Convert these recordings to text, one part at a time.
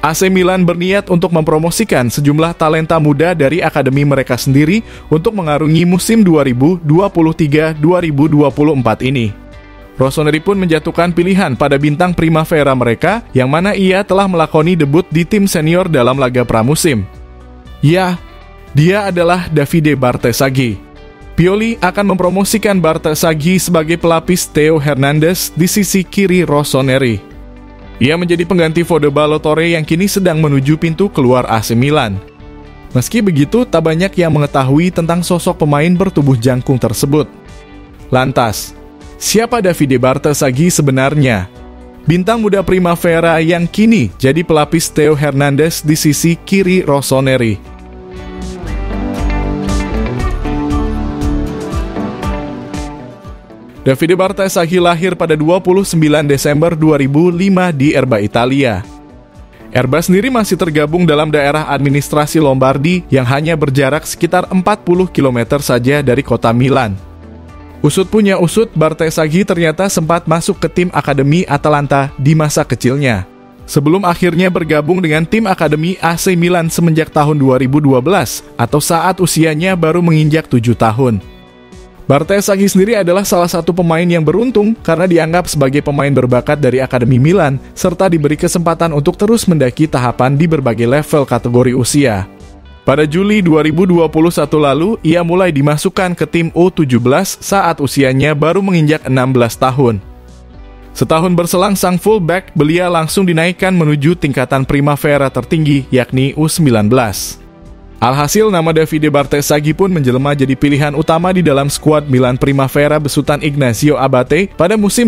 AC Milan berniat untuk mempromosikan sejumlah talenta muda dari akademi mereka sendiri untuk mengarungi musim 2023-2024 ini. Rossoneri pun menjatuhkan pilihan pada bintang Primavera mereka, yang mana ia telah melakoni debut di tim senior dalam laga pramusim. Ya, dia adalah Davide Bartesaghi. Pioli akan mempromosikan Bartesaghi sebagai pelapis Theo Hernandez di sisi kiri Rossoneri. Ia menjadi pengganti Fode Ballo-Touré yang kini sedang menuju pintu keluar AC Milan. Meski begitu, tak banyak yang mengetahui tentang sosok pemain bertubuh jangkung tersebut. Lantas, siapa Davide Bartesaghi sebenarnya? Bintang muda Primavera yang kini jadi pelapis Theo Hernandez di sisi kiri Rossoneri. Davide Bartesaghi lahir pada 29 Desember 2005 di Erba, Italia. Erba sendiri masih tergabung dalam daerah administrasi Lombardi yang hanya berjarak sekitar 40 km saja dari kota Milan. Usut punya usut, Bartesaghi ternyata sempat masuk ke tim Akademi Atalanta di masa kecilnya, sebelum akhirnya bergabung dengan tim Akademi AC Milan semenjak tahun 2012 atau saat usianya baru menginjak 7 tahun. Bartesaghi sendiri adalah salah satu pemain yang beruntung karena dianggap sebagai pemain berbakat dari Akademi Milan serta diberi kesempatan untuk terus mendaki tahapan di berbagai level kategori usia. Pada Juli 2021 lalu, ia mulai dimasukkan ke tim U17 saat usianya baru menginjak 16 tahun. Setahun berselang sang fullback, belia langsung dinaikkan menuju tingkatan Primavera tertinggi yakni U19. Alhasil, nama Davide Bartesaghi pun menjelma jadi pilihan utama di dalam skuad Milan Primavera besutan Ignacio Abate pada musim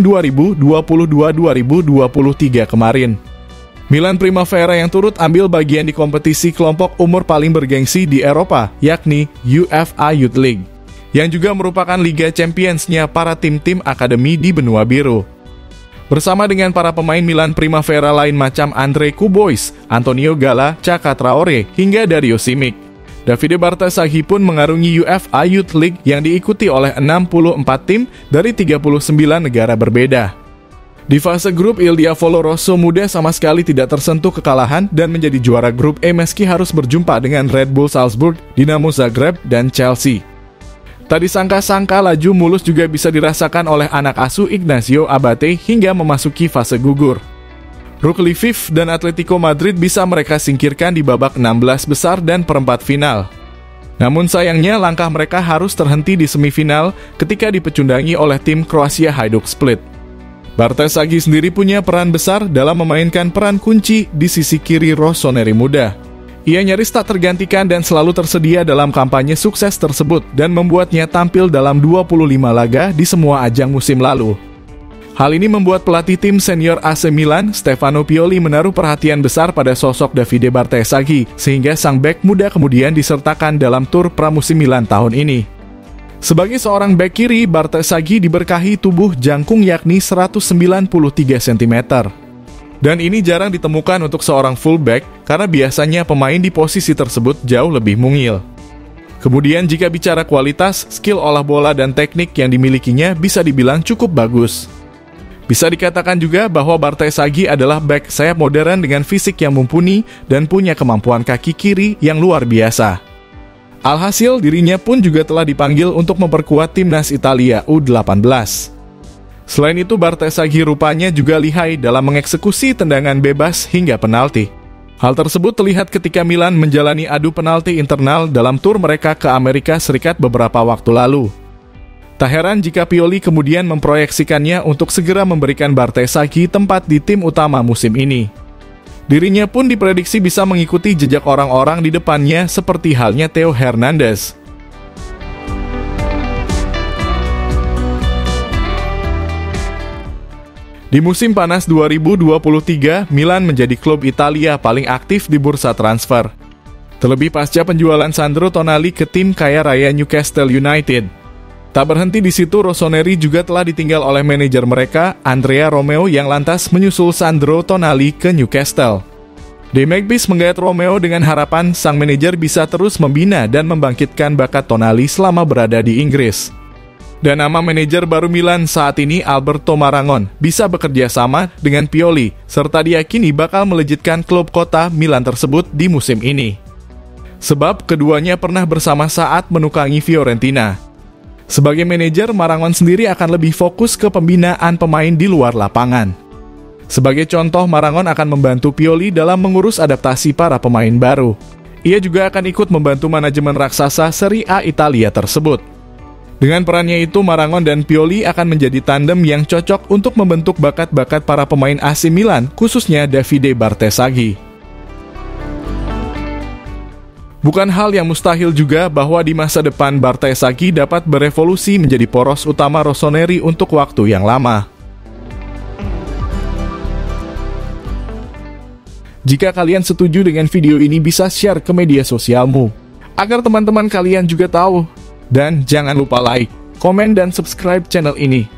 2022-2023 kemarin. Milan Primavera yang turut ambil bagian di kompetisi kelompok umur paling bergengsi di Eropa, yakni UEFA Youth League, yang juga merupakan Liga Champions-nya para tim-tim akademi di benua biru. Bersama dengan para pemain Milan Primavera lain macam Andre Kubois, Antonio Gala, Chaka Traore, hingga Dario Simic, Davide Bartesaghi pun mengarungi UEFA Youth League yang diikuti oleh 64 tim dari 39 negara berbeda. Di fase grup, Il Diavolo Rosso muda sama sekali tidak tersentuh kekalahan dan menjadi juara grup E meski harus berjumpa dengan Red Bull Salzburg, Dinamo Zagreb, dan Chelsea. Tak disangka-sangka laju mulus juga bisa dirasakan oleh anak asuh Ignacio Abate hingga memasuki fase gugur. RUK Lviv dan Atletico Madrid bisa mereka singkirkan di babak 16 besar dan perempat final. Namun sayangnya langkah mereka harus terhenti di semifinal ketika dipecundangi oleh tim Kroasia Hajduk Split. Bartesaghi sendiri punya peran besar dalam memainkan peran kunci di sisi kiri Rossoneri muda. Ia nyaris tak tergantikan dan selalu tersedia dalam kampanye sukses tersebut dan membuatnya tampil dalam 25 laga di semua ajang musim lalu. Hal ini membuat pelatih tim senior AC Milan, Stefano Pioli, menaruh perhatian besar pada sosok Davide Bartesaghi, sehingga sang bek muda kemudian disertakan dalam tur pramusim Milan tahun ini. Sebagai seorang bek kiri, Bartesaghi diberkahi tubuh jangkung yakni 193 cm. Dan ini jarang ditemukan untuk seorang fullback karena biasanya pemain di posisi tersebut jauh lebih mungil. Kemudian jika bicara kualitas, skill olah bola dan teknik yang dimilikinya bisa dibilang cukup bagus. Bisa dikatakan juga bahwa Bartesaghi adalah bek sayap modern dengan fisik yang mumpuni dan punya kemampuan kaki kiri yang luar biasa. Alhasil, dirinya pun juga telah dipanggil untuk memperkuat timnas Italia U18. Selain itu, Bartesaghi rupanya juga lihai dalam mengeksekusi tendangan bebas hingga penalti. Hal tersebut terlihat ketika Milan menjalani adu penalti internal dalam tur mereka ke Amerika Serikat beberapa waktu lalu. Tak heran jika Pioli kemudian memproyeksikannya untuk segera memberikan Bartesaghi tempat di tim utama musim ini. Dirinya pun diprediksi bisa mengikuti jejak orang-orang di depannya seperti halnya Theo Hernandez. Di musim panas 2023, Milan menjadi klub Italia paling aktif di bursa transfer. Terlebih pasca penjualan Sandro Tonali ke tim kaya raya Newcastle United. Tak berhenti di situ, Rossoneri juga telah ditinggal oleh manajer mereka, Andrea Romeo, yang lantas menyusul Sandro Tonali ke Newcastle. The Magpies menggait Romeo dengan harapan sang manajer bisa terus membina dan membangkitkan bakat Tonali selama berada di Inggris. Dan nama manajer baru Milan saat ini, Alberto Marangon, bisa bekerja sama dengan Pioli, serta diyakini bakal melejitkan klub kota Milan tersebut di musim ini. Sebab keduanya pernah bersama saat menukangi Fiorentina. Sebagai manajer, Marangon sendiri akan lebih fokus ke pembinaan pemain di luar lapangan. Sebagai contoh, Marangon akan membantu Pioli dalam mengurus adaptasi para pemain baru. Ia juga akan ikut membantu manajemen raksasa Serie A Italia tersebut. Dengan perannya itu, Marangon dan Pioli akan menjadi tandem yang cocok untuk membentuk bakat-bakat para pemain AC Milan, khususnya Davide Bartesaghi. Bukan hal yang mustahil juga bahwa di masa depan Bartesaghi dapat berevolusi menjadi poros utama Rossoneri untuk waktu yang lama. Jika kalian setuju dengan video ini, bisa share ke media sosialmu, agar teman-teman kalian juga tahu. Dan jangan lupa like, komen, dan subscribe channel ini.